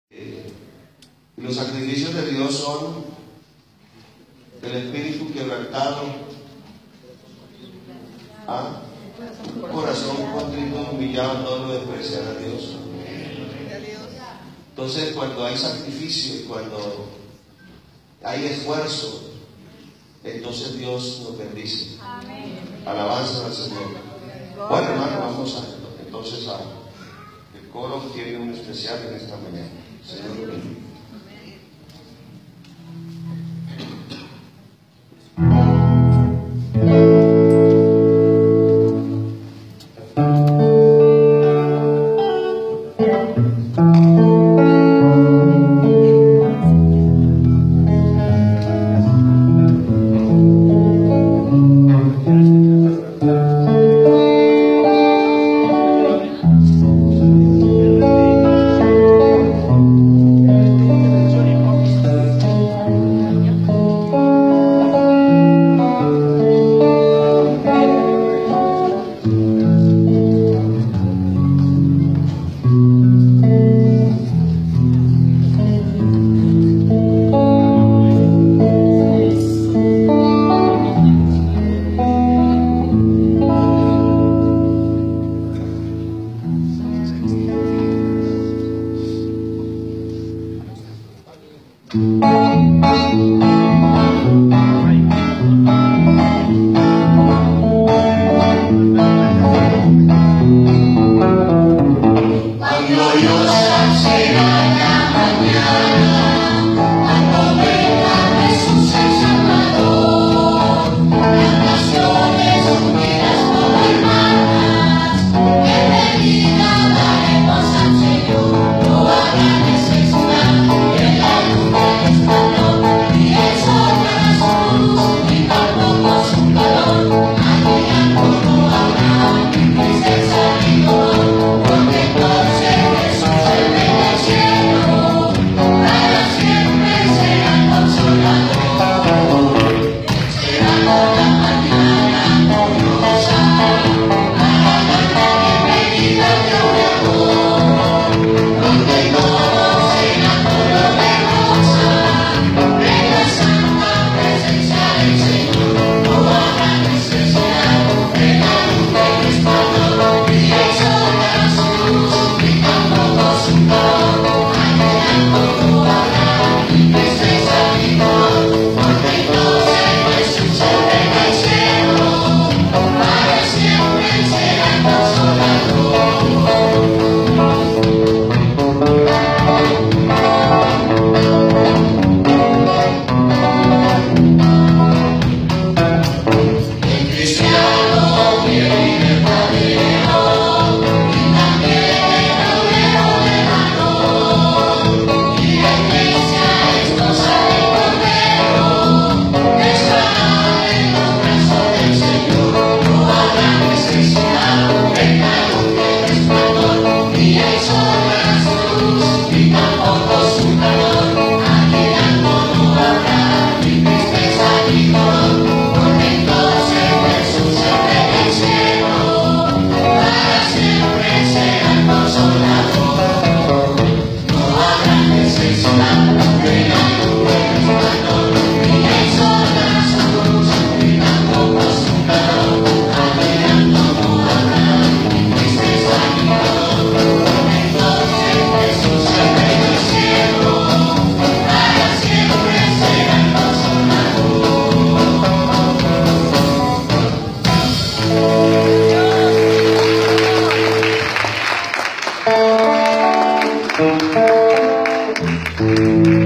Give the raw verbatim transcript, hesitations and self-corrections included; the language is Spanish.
Eh, y los sacrificios de Dios son el espíritu quebrantado, ¿ah? corazón contrito, humillado, todo lo despreciar a Dios. Entonces, cuando hay sacrificio y cuando hay esfuerzo, entonces Dios nos bendice. Alabanza al Señor. Bueno, hermano, vamos a entonces a el coro tiene un especial en esta mañana. Señor, lo bendiga. Thank you.